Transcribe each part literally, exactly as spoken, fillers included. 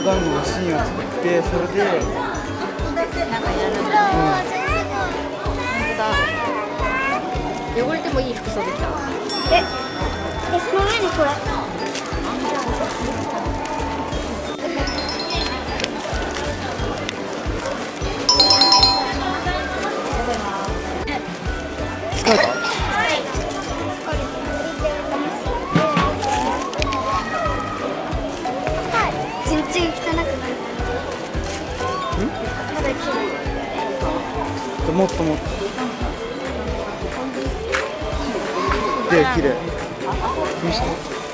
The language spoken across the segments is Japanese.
団子のシーンを作って、それでなんかやるんだ。 汚れてもいい服装できた。 え、え、その上にこれ。 疲れた？ 全然汚くない。 ん？ まだ綺麗。 もっともっと。綺麗綺麗。見せて。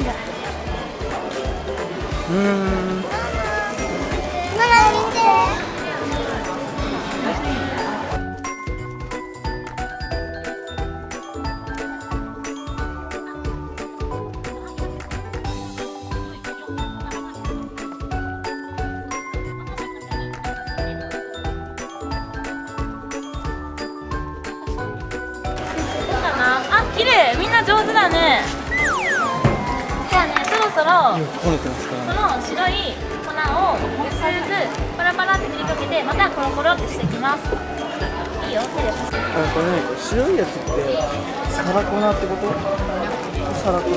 うーん。 ママ見て。 あ、綺麗、みんな上手だね。じゃあね、そろそろこねてますからね。 この白い粉を少しずつパラパラって振りかけて、またコロコロってしていきます。いいよ、手で。 あ、これ何？白いやつってサラ粉ってこと？サラ粉？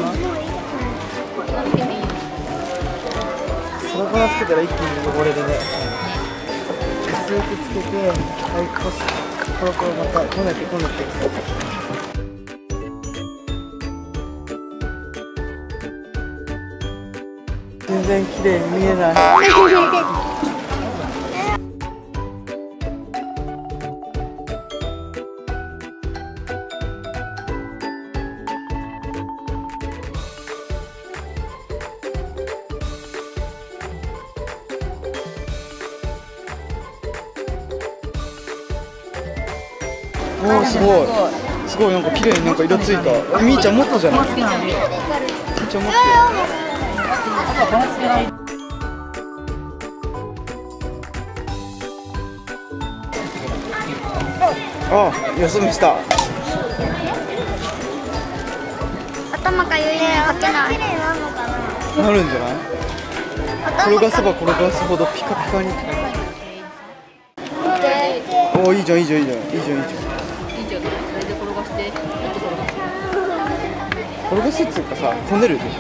サラ粉つけたら一気に汚れるね。薄くつけて、はい、こす、コロコロまたこねてこねて。全然綺麗に見えない。おー、すごいすごい、なんか綺麗になんか色ついた。みーちゃんもっとじゃない？みーちゃんもっと。あ、よそ見した。 頭かゆいね、かけない。 なるんじゃない？転がせば転がすほどピカピカに。おー、いいじゃんいいじゃんいいじゃんいいじゃんいいじゃん。 いいじゃない。それで転がして、もっと転がして。 転がすっていうかさ、こねるでしょ。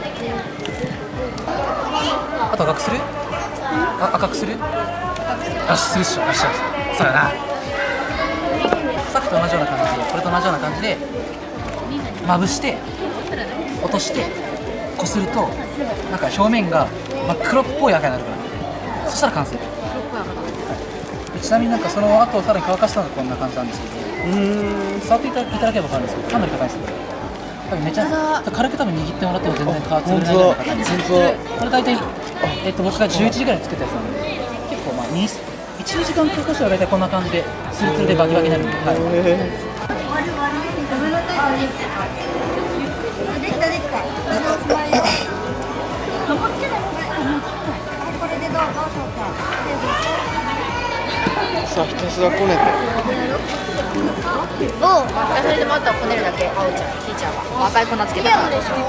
あと赤くする？あ、赤くする？よし、するっしょ。よしよし。そうやな。さっきと同じような感じで、これと同じような感じでまぶして落としてこすると、なんか表面が真っ黒っぽい赤になるから、そしたら完成。ちなみになんかその後さらに乾かしたのがこんな感じなんですけど、うーん、触っていただければ分かるんですけど、かなり硬いんですよ。多分めちゃ軽く多分握ってもらっても全然皮潰れないじゃないかな。これ大体、えっと僕がじゅういちじぐらいに作ったやつなんで、結構まあいち、にじかんかかしたら大体こんな感じでツルツルでバキバキになるんで、はい。 さあ、ひたすらこねて。 おう、それでもあとはこねるだけ。あおちゃん、ひーちゃんは赤い粉つけたから。でしょ。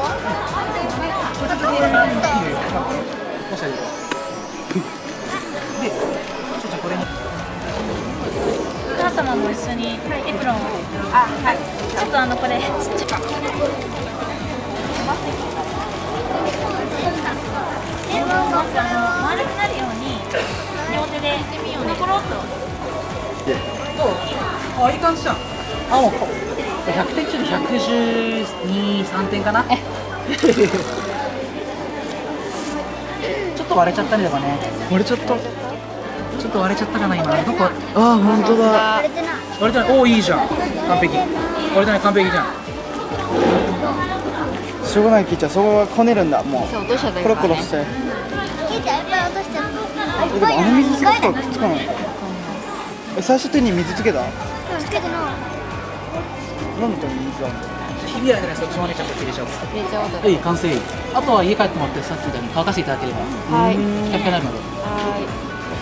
で、ちょっとこれに。 お母様も一緒にエプロンを。あ、はい。ちょっとあのこれちっちゃい。まずあの丸くなるように両手でコロコロっと。 あ、いい感じじゃん。あ、もうひゃくてん中でひゃくじゅうに、さんてんかな。ちょっと割れちゃったね、でもね。 割れちゃった。 ちょっと割れちゃったかな、今。どこ？ ああ、本当だ。 割れてない。おお、いいじゃん。完璧。割れてない、完璧じゃん。 しょうがない、キーちゃん、そこはこねるんだ、もう。 そう、落としちゃったコロコロして。 キーちゃん、やっぱり落としちゃった。 え、でもあの水つけたらくっつかない。え、最初手に水つけた？ つけてない。 なんで水あるの？ ひび入れない、そっちもね、ちゃんと入れちゃおう。 入れちゃおうと。 はい、完成。あとは家帰ってもらって、さっきみたいに乾かしていただければ。 はい。 ピカピカになるので。 はい。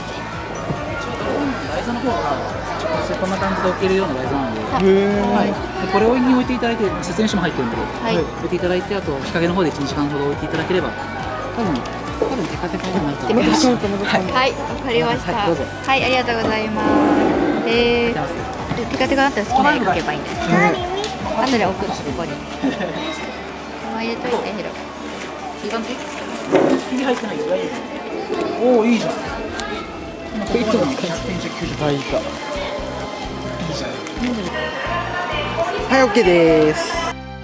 台座の方が。こんな感じで置けるような台座なので、 はい、 でこれをに置いていただいて、説明書も入ってるので、 はい、 置いていただいて、あと日陰の方でいち、にじかんほど置いていただければ、多分多分テカテカになってまたそうとまたそうはい、わかりました。 はいどうぞはい、ありがとうございます。えー、テカテカだったら好きな絵描けばいいんだよ。後で送るここに。この入れといて、ヒロ。 いい感じ？ひげ入ってないよ、大丈夫。おお、いいじゃん。今ここまでひゃくてんじゅうきゅうじゅう。 はい、いいか。 いいじゃん。 はい、オッケーです。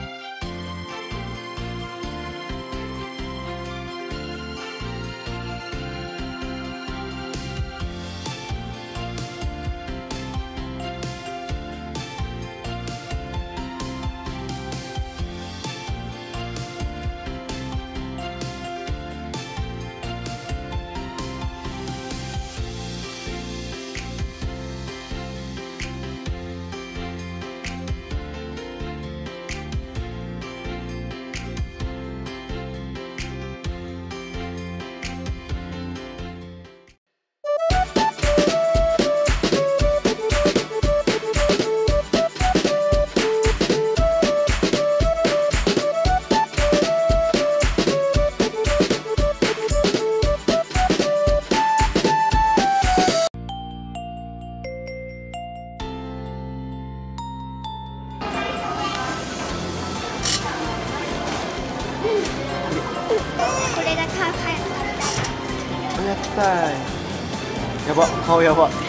これがカーカー。 やったーい。やば、顔やば。アイ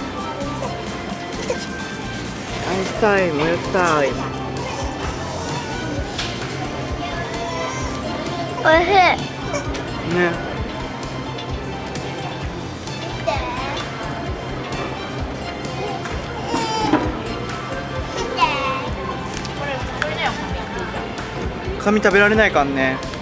ンシュタインもやったーい。 おいしい。 ね。紙食べられないかんね。